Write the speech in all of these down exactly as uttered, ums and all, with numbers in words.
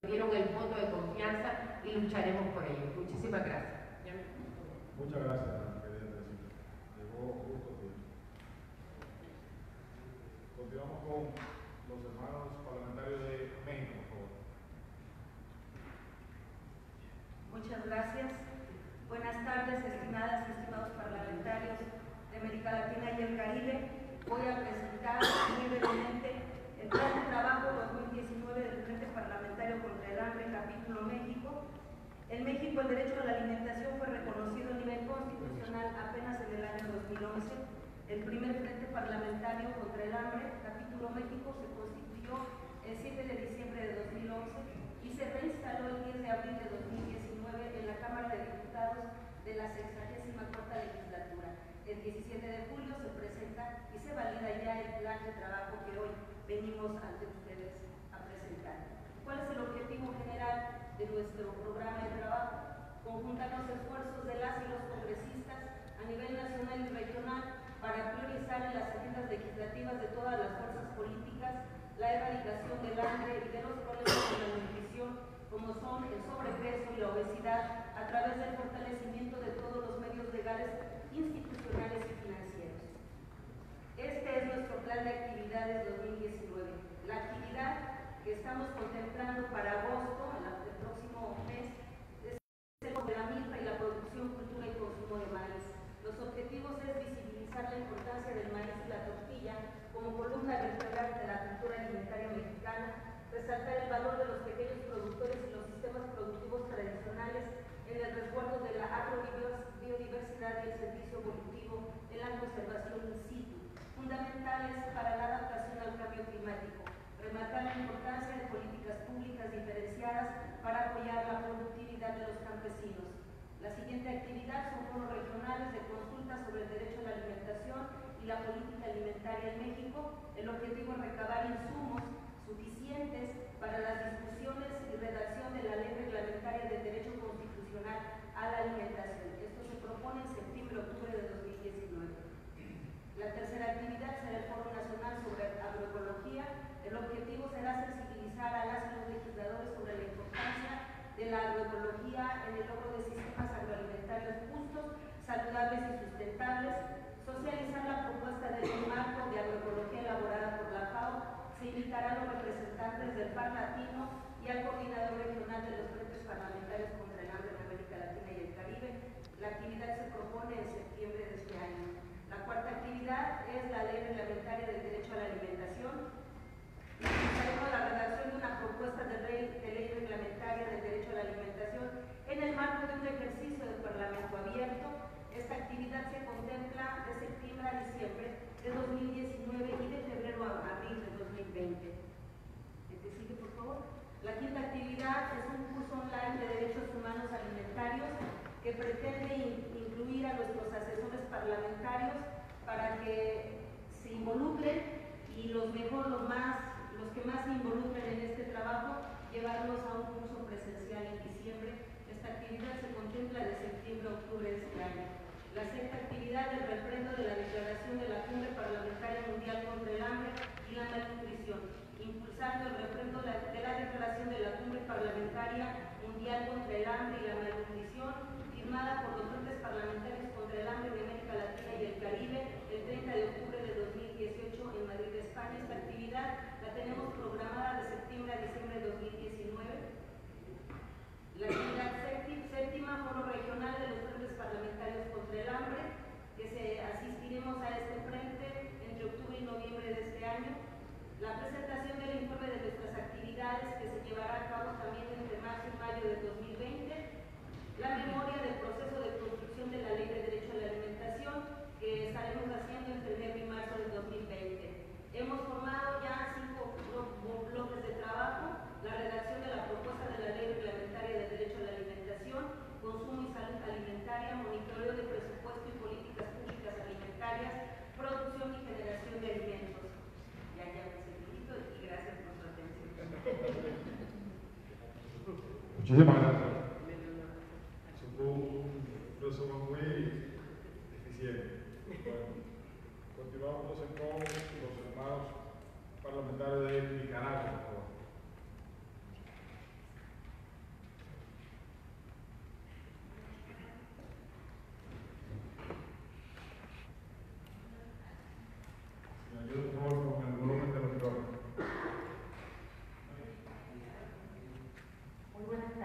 dieron el voto de confianza y lucharemos por ello. Muchísimas gracias. Muchas gracias, querida Teresita. Llegó justo tiempo. Continuamos con los hermanos parlamentarios de México, por favor. Muchas gracias. Buenas tardes, estimadas y estimados parlamentarios de América Latina y el Caribe. Voy a presentar muy brevemente el Plan de Trabajo dos mil diecinueve del Frente Parlamentario contra el Hambre, capítulo México. En México el derecho a la alimentación fue reconocido a nivel constitucional apenas en el año dos mil once. El primer Frente Parlamentario contra el Hambre, capítulo México, se constituyó el siete de diciembre de dos mil once y se reinstaló el diez de abril de dos mil diecinueve en la Cámara de Diputados de la sexagésima cuarta legislatura. El diecisiete de julio se presenta y se valida ya el plan de trabajo que hoy venimos ante ustedes a presentar. ¿Cuál es el objetivo general de nuestro programa de trabajo? Conjuntar los esfuerzos de las y los congresistas a nivel nacional y regional para priorizar en las agendas legislativas de todas las fuerzas políticas la erradicación del hambre y de los problemas de la nutrición, como son el sobrepeso y la obesidad, a través del fortalecimiento de todos los medios legales, institucionales y financieros. Este es nuestro plan de actividades dos mil diecinueve. La actividad que estamos contemplando para agosto, el próximo mes, es el de la milpa y la producción, cultura y consumo de maíz. Los objetivos es visibilizar la importancia del maíz y la tortilla como columna vertebral de la cultura alimentaria mexicana, resaltar el valor de los pequeños productores y los sistemas productivos tradicionales en el resguardo de la agrobiodiversidad y el servicio evolutivo en la conservación in situ, fundamentales para la adaptación al cambio climático. Remarcar la importancia de políticas públicas diferenciadas para apoyar la productividad de los campesinos. La siguiente actividad son foros regionales de consulta sobre el derecho a la alimentación y la política alimentaria en México. El objetivo es recabar insumos suficientes para las discusiones y redacción de la ley reglamentaria del derecho constitucional a la alimentación. Esto se propone en septiembre-octubre de dos mil diecinueve. La tercera actividad será el Foro Nacional sobre Agroecología. El objetivo será sensibilizar a las y los legisladores sobre la importancia de la agroecología en el logro de sistemas agroalimentarios justos, saludables y sustentables. Socializar la propuesta del marco de agroecología elaborada por la FAO. Se invitará a los representantes del P A N Latino y al coordinador regional de los frentes parlamentarios contra el hambre en América Latina y el Caribe. La actividad se propone en septiembre de este año. La cuarta actividad es la ley reglamentaria del derecho a la alimentación. Impulsaremos la redacción de una propuesta de ley, de ley reglamentaria del derecho a la alimentación en el marco de un ejercicio de parlamento abierto. Esta actividad se contempla de septiembre a diciembre de dos mil diecinueve y de febrero a abril de dos mil veinte. ¿El que sigue, por favor? La quinta actividad es un curso online de derechos humanos alimentarios que pretende incluir a nuestros asesores parlamentarios para que se involucren y los mejor, los más, los que más se involucren en este trabajo, llevarlos a un curso presencial en diciembre. Esta actividad se contempla de septiembre a octubre de este año. La sexta actividad es el refrendo de la declaración de la Cumbre Parlamentaria Mundial contra el Hambre y la Malnutrición, impulsando el refrendo de la declaración de la Cumbre Parlamentaria Mundial contra el Hambre y la Malnutrición, firmada por los frentes parlamentarios contra el hambre de América Latina y el Caribe el treinta de octubre de dos mil dieciocho en Madrid, España. Esta actividad la tenemos programada de septiembre a diciembre de dos mil diecinueve. La actividad séptima, foro regional de los frentes parlamentarios contra el hambre, que se asistiremos a este frente entre octubre y noviembre de este año. La presentación del informe de nuestras actividades, que se llevará a cabo también entre marzo y mayo de dos mil veinte. La memoria del proceso de construcción de la Ley de Derecho a la Alimentación, que estaremos haciendo entre enero y marzo de dos mil veinte. Hemos formado ya cinco bloques de trabajo: la redacción de la propuesta de la Ley Reglamentaria del Derecho a la Alimentación, consumo y salud alimentaria, monitoreo de presupuesto y políticas públicas alimentarias, producción y generación de alimentos. Ya, ya me felicito y gracias por su atención. Muchísimas gracias. Eso fue un resumen muy eficiente. Bueno, continuamos entonces con los hermanos parlamentarios de Nicaragua, por favor.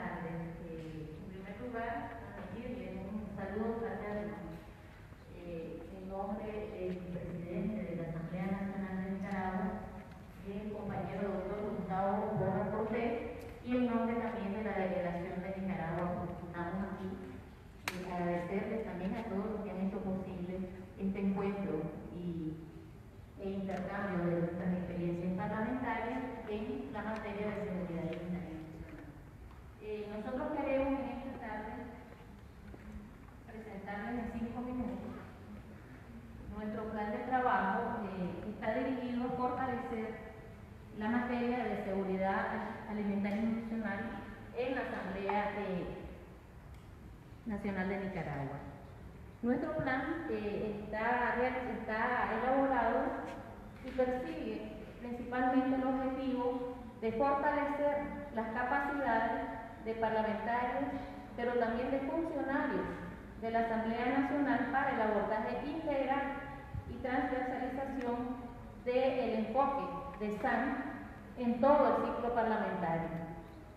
tardes. Eh, en primer lugar, transmitirles un saludo fraterno eh, en nombre del presidente de la Asamblea Nacional de Nicaragua, el compañero doctor Gustavo Borja Cortés, y en nombre también de la delegación de Nicaragua que estamos aquí. Y agradecerles también a todos los que han hecho posible este encuentro y e intercambio de nuestras experiencias parlamentarias en la materia de seguridad alimentaria. Eh, nosotros queremos en esta tarde presentarles en cinco minutos nuestro plan de trabajo eh, que está dirigido a fortalecer la materia de seguridad alimentaria y nutricional en la Asamblea eh, Nacional de Nicaragua. Nuestro plan eh, está, está elaborado y persigue principalmente el objetivo de fortalecer las capacidades de parlamentarios, pero también de funcionarios de la Asamblea Nacional para el abordaje integral y transversalización del enfoque de S A N en todo el ciclo parlamentario.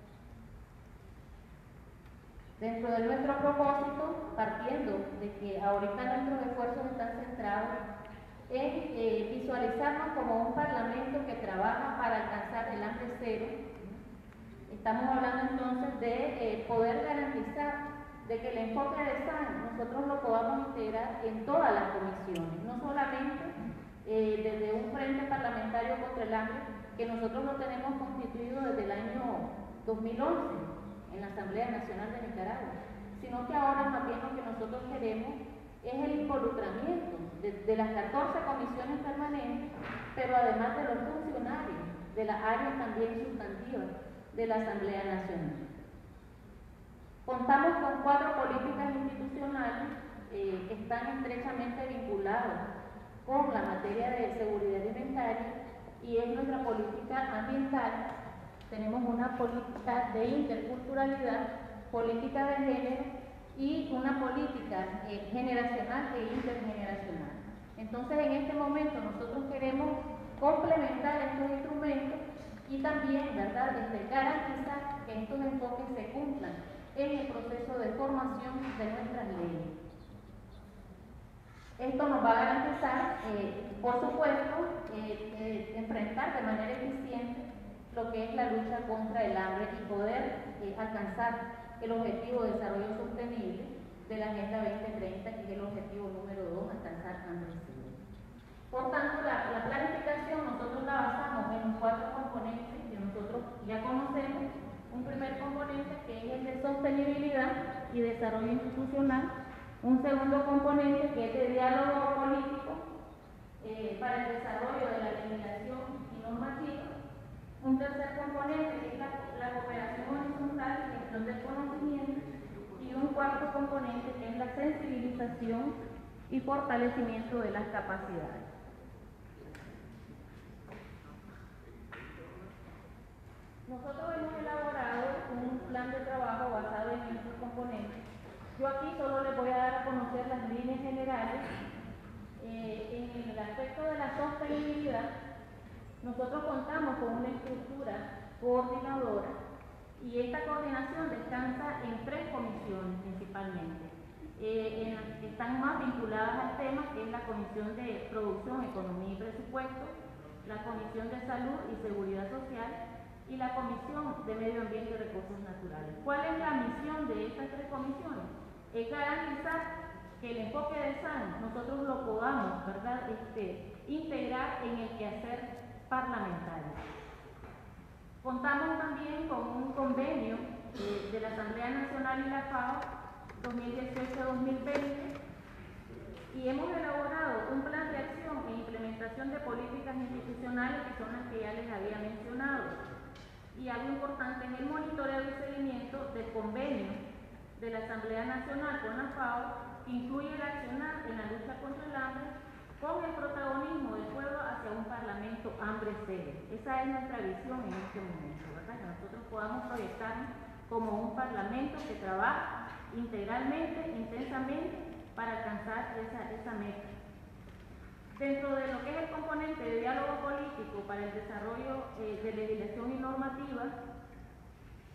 Dentro de nuestro propósito, partiendo de que ahorita nuestros esfuerzos están centrados en eh, visualizarnos como un parlamento que trabaja para alcanzar el hambre cero, estamos hablando entonces de eh, poder garantizar de que el enfoque de S A N nosotros lo podamos integrar en todas las comisiones, no solamente eh, desde un frente parlamentario contra el hambre, que nosotros lo tenemos constituido desde el año dos mil once. En la Asamblea Nacional de Nicaragua, sino que ahora más bien lo que nosotros queremos es el involucramiento de, de las catorce comisiones permanentes, pero además de los funcionarios de las áreas también sustantivas de la Asamblea Nacional. Contamos con cuatro políticas institucionales eh, que están estrechamente vinculadas con la materia de seguridad alimentaria, y es nuestra política ambiental. Tenemos una política de interculturalidad, política de género y una política eh, generacional e intergeneracional. Entonces, en este momento nosotros queremos complementar estos instrumentos y también, ¿verdad?, este, garantizar que estos enfoques se cumplan en el proceso de formación de nuestras leyes. Esto nos va a garantizar, eh, por supuesto, eh, eh, enfrentar de manera eficiente lo que es la lucha contra el hambre y poder eh, alcanzar el objetivo de desarrollo sostenible de la Agenda veinte treinta, que es el objetivo número dos, alcanzar hambre cero. Por tanto, la, la planificación nosotros la basamos en cuatro componentes que nosotros ya conocemos. Un primer componente que es el de sostenibilidad y desarrollo institucional. Un segundo componente que es de diálogo político eh, para el desarrollo de la legislación y normativa. Un tercer componente que es la, la cooperación horizontal y gestión del conocimiento, y un cuarto componente que es la sensibilización y fortalecimiento de las capacidades. Nosotros hemos elaborado un plan de trabajo basado en estos componentes. Yo aquí solo les voy a dar a conocer las líneas generales. Eh, en el aspecto de la sostenibilidad, nosotros contamos con una estructura coordinadora, y esta coordinación descansa en tres comisiones principalmente. Eh, en las que están más vinculadas al tema, que es la Comisión de Producción, Economía y Presupuesto, la Comisión de Salud y Seguridad Social y la Comisión de Medio Ambiente y Recursos Naturales. ¿Cuál es la misión de estas tres comisiones? Es garantizar que el enfoque de S A N nosotros lo podamos, ¿verdad?, este, integrar en el quehacer parlamentario. Contamos también con un convenio eh, de la Asamblea Nacional y la FAO dos mil dieciocho a dos mil veinte, y hemos elaborado un plan de acción e implementación de políticas institucionales que son las que ya les había mencionado. Y algo importante es el monitoreo y seguimiento del convenio de la Asamblea Nacional con la FAO, que incluye el accionar en la lucha contra el hambre con el protagonismo del pueblo hacia un parlamento hambre cero. Esa es nuestra visión en este momento, ¿verdad? Que nosotros podamos proyectarnos como un parlamento que trabaja integralmente, intensamente, para alcanzar esa, esa meta. Dentro de lo que es el componente de diálogo político para el desarrollo eh, de legislación y normativa que respalda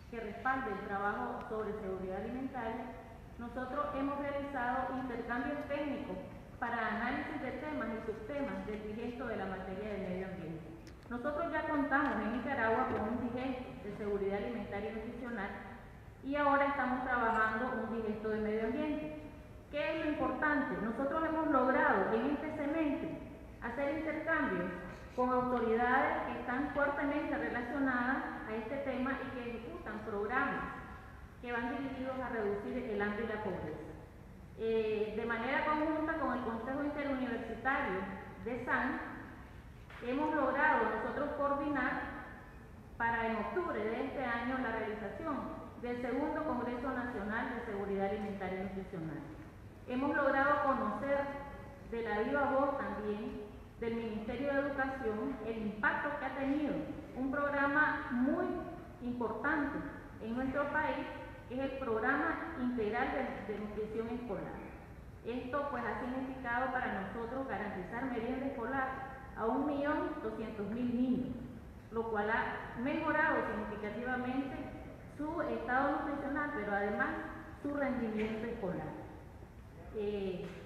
respalde el trabajo sobre seguridad alimentaria, nosotros hemos realizado intercambios técnicos para análisis de temas y subtemas del digesto de la materia del medio ambiente. Nosotros ya contamos en Nicaragua con un digesto de seguridad alimentaria y nutricional y ahora estamos trabajando un digesto de medio ambiente. ¿Qué es lo importante? Nosotros hemos logrado en este semestre hacer intercambios con autoridades que están fuertemente relacionadas a este tema y que ejecutan programas que van dirigidos a reducir el hambre y la pobreza. Eh, de manera conjunta con el Consejo Interuniversitario de S A N, hemos logrado nosotros coordinar para en octubre de este año la realización del segundo Congreso Nacional de Seguridad Alimentaria y Nutricional. Hemos logrado conocer de la viva voz también del Ministerio de Educación el impacto que ha tenido un programa muy importante en nuestro país, que es el Programa Integral de, de Nutrición Escolar. Esto pues ha significado para nosotros garantizar merienda escolar a un millón doscientos mil niños, lo cual ha mejorado significativamente su estado nutricional, pero además su rendimiento escolar. Eh,